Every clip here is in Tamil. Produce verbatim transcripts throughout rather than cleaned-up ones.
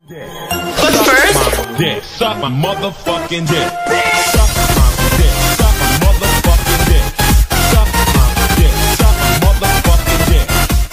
But first, dick, suck my motherfucking dick. Suck my dick, suck my motherfucking dick. Suck my dick, suck my motherfucking dick.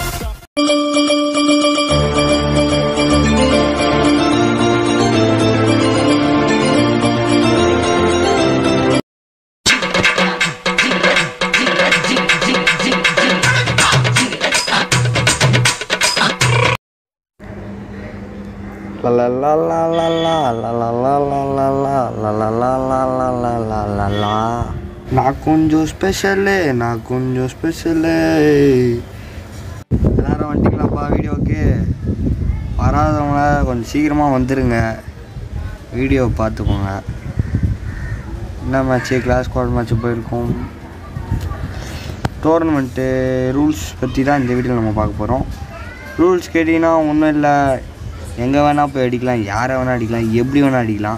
La la la la la la la la la la la la la la la la la la la la. நான் கொஞ்சம் ஸ்பெஷலு நான் கொஞ்சம் ஸ்பெஷலு எல்லாரும் வந்துட்டீங்களாப்பா வீடியோவுக்கு? வராதவங்க கொஞ்சம் சீக்கிரமாக வந்துடுங்க, வீடியோ பார்த்துக்கோங்க. என்ன மேட்ச்சு? கிளாஸ் ஸ்குவாட் மேட்ச்சு போயிருக்கோம். டோர்னமெண்ட்டு ரூல்ஸ் பற்றி தான் இந்த வீடியோவில் நம்ம பார்க்க போகிறோம். ரூல்ஸ் கேட்டிங்கன்னா ஒன்றும் இல்லை, எங்கே வேணால் போய் அடிக்கலாம், யாரை வேணால் அடிக்கலாம், எப்படி வேணால் அடிக்கலாம்.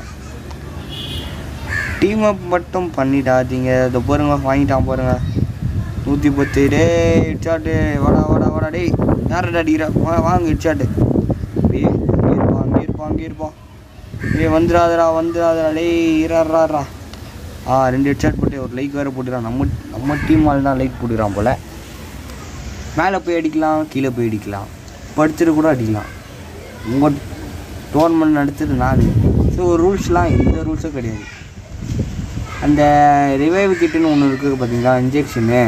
டீம் அப் மட்டும் பண்ணிடாதீங்க. இதை பாருங்க, வாங்கிட்டான் பாருங்க நூற்றி பத்து. டே ஹெட்ஷாட்டு, வாடா வாடா வாடா. டேய் யார்கிட்ட அடிக்கிற? வாங்க ஹெட்ஷாட்டு. டே அங்கே இருப்பான் அங்கே இருப்பான் அங்கே இருப்பான். டே வந்துடாதரா வந்துடாதரா. டேய் இறாரா. ஆ ரெண்டு ஹெட்ஷாட் போட்டு ஒரு லைக் வேறு போட்டுக்கிறான். நம்ம நம்ம டீம் ஆள் தான் லைக் போட்டுக்கிறான் போல். மேலே போய் அடிக்கலாம், கீழே போய் அடிக்கலாம், படுத்துட்டு கூட அடிக்கலாம். உங்கள் டோர்னமெண்ட் நடத்துட்டு நான். ஸோ ரூல்ஸ்லாம் எந்த ரூல்ஸும் கிடையாது. அந்த ரிவைவ் கிட்டுன்னு ஒன்று இருக்குது பார்த்தீங்களா, இன்ஜெக்ஷனு,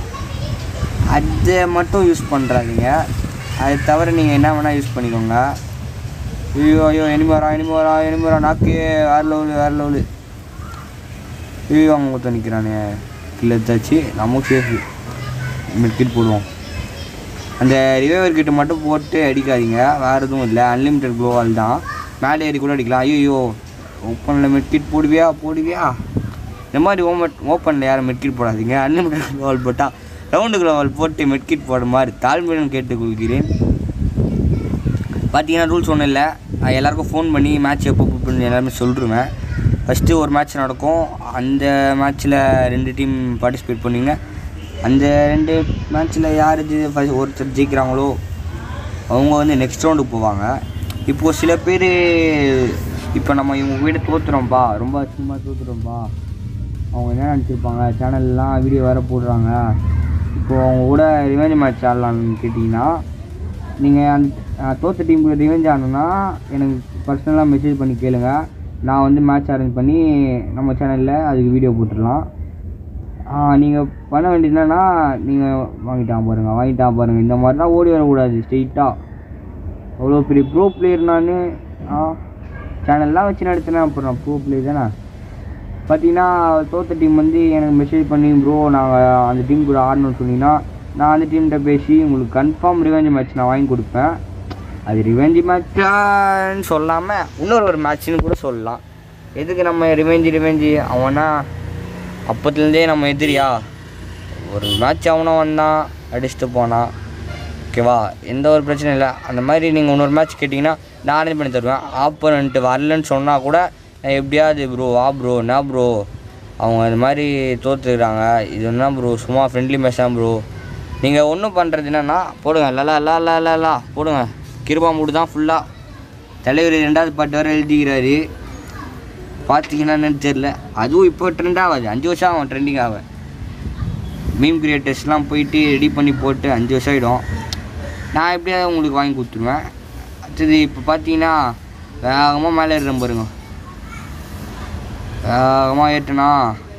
அதை மட்டும் யூஸ் பண்ணுறாதீங்க. அதை தவிர நீங்கள் என்ன வேணால் யூஸ் பண்ணிக்கோங்க. ஐயோ ஐயோ எனிமி வரா எனிமி வரா எனிமி வரா. நாக்கு வேறு லெவலு வேறு லெவலு. ஐயோ அவங்க ஒருத்தர் நிற்கிறானே. கீழே எடுத்தாச்சு, நமக்கு சேஃபு. மெட்கிட் போடுவோம். அந்த ரிவைவர் கிட்ட மட்டும் போட்டு அடிக்காதீங்க, வேறு எதுவும் இல்லை. அன்லிமிட்டட் க்ளோவால் தான், மேலே ஏறி கூட அடிக்கலாம். ஐயோ ஓப்பனில் மெட்கிட் போடுவியா போடுவியா இந்த மாதிரி ஓமட் ஓப்பனில் யாரும் மெட்கிட் போடாதீங்க. அன்லிமிட்டட் க்ளோவால் போட்டால் ரவுண்டு க்ளோவால் போட்டு மெட்கிட் போட மாதிரி தாழ்மையுடன் கேட்டுக்கொள்கிறேன். பார்த்தீங்கன்னா ரூல்ஸ் ஒன்றும் இல்லை, எல்லாேருக்கும் ஃபோன் பண்ணி மேட்ச் எப்போ பண்ணி எல்லாருமே சொல்லிடுவேன். ஃபஸ்ட்டு ஒரு மேட்ச் நடக்கும், அந்த மேட்ச்சில் ரெண்டு டீம் பார்ட்டிசிபேட் பண்ணுவீங்க. அந்த ரெண்டு மேட்ச்சில் யார் இது ஃபஸ்ட் ஒருத்தர் ஜெயிக்கிறாங்களோ அவங்க வந்து நெக்ஸ்ட் ரவுண்டுக்கு போவாங்க. இப்போது சில பேர் இப்போ நம்ம இவங்க வீடு தோற்றுறோம்ப்பா, ரொம்ப அசிங்கமாக தோற்றுறோம்ப்பா, அவங்க என்ன நினச்சிருப்பாங்க, சேனல்லாம் வீடியோ வேறு போடுறாங்க, இப்போது அவங்க கூட ரிவெஞ்ச் மேட்ச் ஆடலான்னு கேட்டிங்கன்னா, நீங்கள் அந்த தோற்ற டீமுக்கு ரிவெஞ்ச் ஆடணுன்னா எனக்கு பர்சனலாக மெசேஜ் பண்ணி கேளுங்க. நான் வந்து மேட்ச் அரேஞ்ச் பண்ணி நம்ம சேனலில் அதுக்கு வீடியோ போட்டுடலாம். நீங்கள் பண்ண வேண்டியது என்னன்னா, நீங்கள் வாங்கிட்டான் பாருங்கள் வாங்கிட்டான் பாருங்கள் இந்த மாதிரிலாம் ஓடி வரக்கூடாது. ஸ்ட்ரெயிட்டாக அவ்வளோ பெரிய ப்ரோ பிளேயர் நான். சேனல்லாம் வச்சு நடத்தினேன், அப்புறம் ப்ரோ பிளேயர் தானே. பார்த்தீங்கன்னா தோற்ற டீம் வந்து எனக்கு மெசேஜ் பண்ணி ப்ரோ நாங்கள் அந்த டீம் கூட ஆடணும்னு சொன்னீங்கன்னா, நான் அந்த டீம்கிட்ட பேசி உங்களுக்கு கன்ஃபார்ம் ரிவெஞ்ச் மேட்ச் நான் வாங்கி கொடுப்பேன். அது ரிவெஞ்ச் மேட்சான்னு சொல்லாமல் இன்னொரு ஒரு மேட்ச்னு கூட சொல்லலாம். எதுக்கு நம்ம ரிவெஞ்சு ரிவெஞ்சு அவனா அப்போத்துலேருந்தே நம்ம எதிரியா? ஒரு மேட்ச் அவனை வந்தான் அடிச்சுட்டு போனான், ஓகேவா, எந்த ஒரு பிரச்சனையும் இல்லை. அந்த மாதிரி நீங்கள் இன்னொரு மேட்ச் கேட்டிங்கன்னா நான் அரேஞ்ச் பண்ணி தருவேன். ஆப்போனன்ட்டு வரலன்னு சொன்னால் கூட எப்படியாவது ப்ரோ வா ப்ரோ என்ன ப்ரோ அவங்க இந்த மாதிரி தோற்றுக்கிறாங்க, இது என்ன ப்ரோ சும்மா ஃப்ரெண்ட்லி மேட்ச் தான் ப்ரோ. நீங்கள் ஒன்றும் பண்ணுறது என்னென்னா போடுங்க லலா லா லா லா லா போடுங்க. கிருபா மூடு தான் ஃபுல்லாக. தலைவர் ரெண்டாவது பாட்டு வர எழுதிக்கிறாரு, பார்த்தீங்கன்னா என்னன்னு தெரில. அதுவும் இப்போ ட்ரெண்ட் ஆகாது, அஞ்சு வருஷம் ஆகும் ட்ரெண்டிங் ஆக. மீம் கிரியேட்டர்ஸ்லாம் போயிட்டு ரெடி பண்ணி போட்டு அஞ்சு வருஷம் ஆகிடும். நான் எப்படியாவது உங்களுக்கு வாங்கி கொடுத்துருவேன். அடுத்தது இப்போ பார்த்தீங்கன்னா வேகமாக மேலே ஏறுறேன் பாருங்க. வேகமாக ஏற்றுனா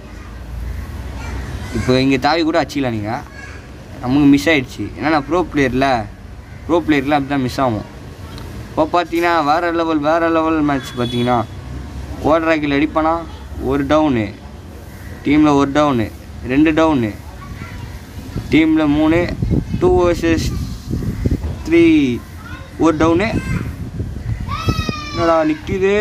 இப்போ இங்கே தாவி கூட அச்சிக்கலாம். நீங்கள் நமக்கு மிஸ் ஆகிடுச்சு, ஏன்னா நான் ப்ரோ பிளேயரில் ப்ரோ பிளேயரில் அப்படி தான் மிஸ் ஆகும். இப்போ பார்த்தீங்கன்னா வேறு லெவல் வேறு லெவல் மேட்ச். பார்த்தீங்கன்னா ஓடுறாக்கில் அடிப்பானா ஒரு டவுனு, டீமில் ஒரு டவுனு, ரெண்டு டவுனு, டீமில் மூணு, டூ வர்சஸ் த்ரீ, ஒரு டவுனு. என்னடா நிற்கிது?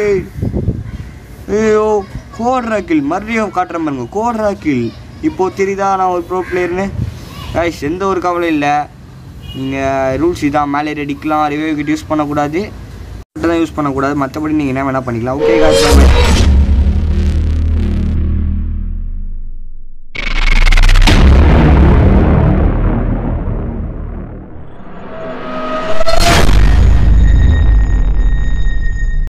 ஐயோ கோட்ராக்கில் மறுபடியும் காட்டுறேன் பாருங்க, கோட்ராக்கில். இப்போது தெரியுதா நான் ஒரு ப்ரோ பிளேயர்னு? கைஸ் எந்த ஒரு கவலையும் இல்லை. நீங்கள் ரூல்ஸ் இதான், மேலே அடிக்கலாம், ரிவைவ் கிட்ட யூஸ் பண்ணக்கூடாது, தான் யூஸ் பண்ணக்கூடாது, மற்றபடி நீங்கள் என்ன வேணால் பண்ணிக்கலாம். Okay guys.